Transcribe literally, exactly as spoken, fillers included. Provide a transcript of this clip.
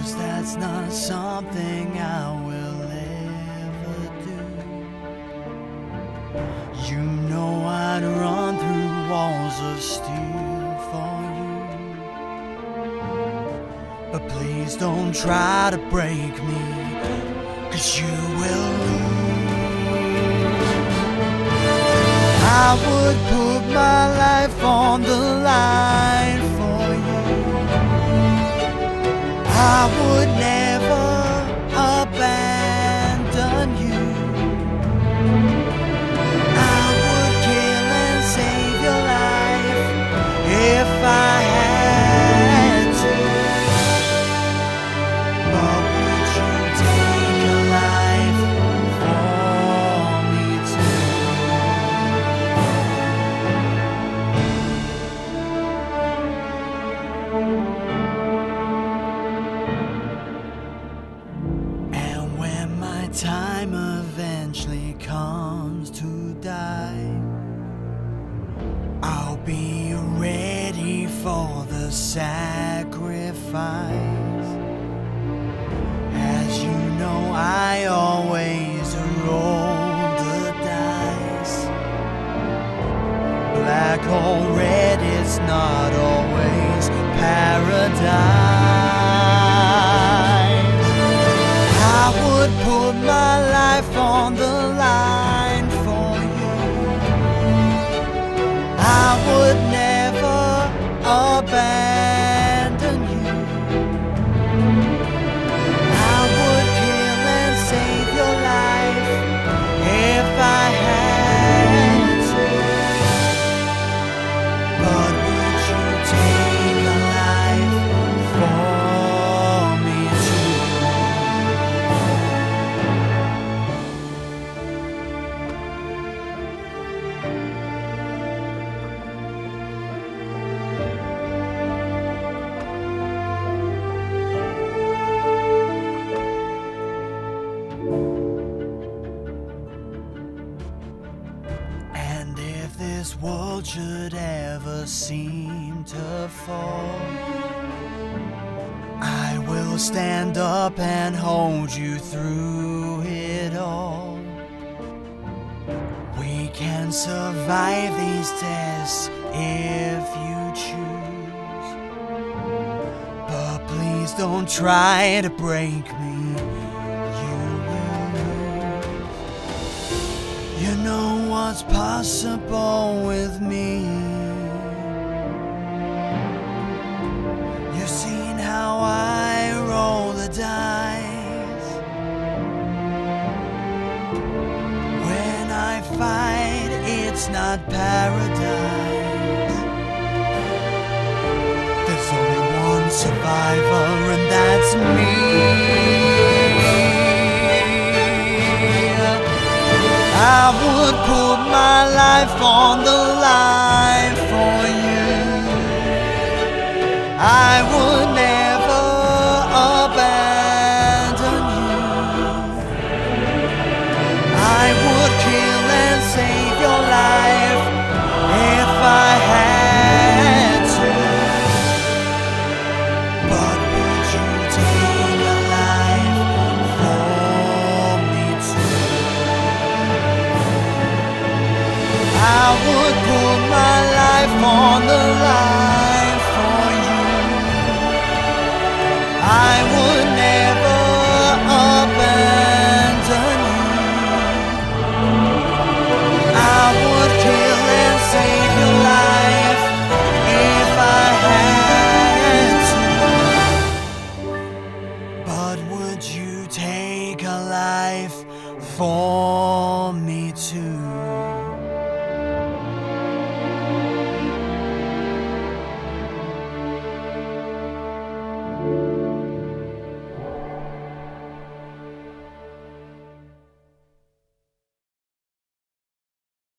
'cause that's not something I will ever do. You know I'd run through walls of steel for you, but please don't try to break me, 'cause you will lose. I would put my life on the line for you. I would never abandon you. I would kill and save your life if I had to. But would you take a life for me too? And when my time eventually comes to die, I'll be ready for the sacrifice. As you know, I always roll the dice. Black or red is not always paradise. I would put my life on the line for you. I would never abandon you. I would kill and save your life if I had to. But would you take a life for me too? And if this world should ever seem to fall, I will stand up and hold you through it all. We can survive these tests if you choose, but please don't try to break me. You will lose. You know what's possible with me. You've seen how I roll the dice. When I fight, it's not paradise. There's only one survivor, and that's me. I would put my life on the line for you. I would never abandon you. I would kill and save your life if I had to. But would you take a life for me too? I would put my life on the line for you. I would never abandon you. I would kill and save your life if I had to. But would you take a life for me too?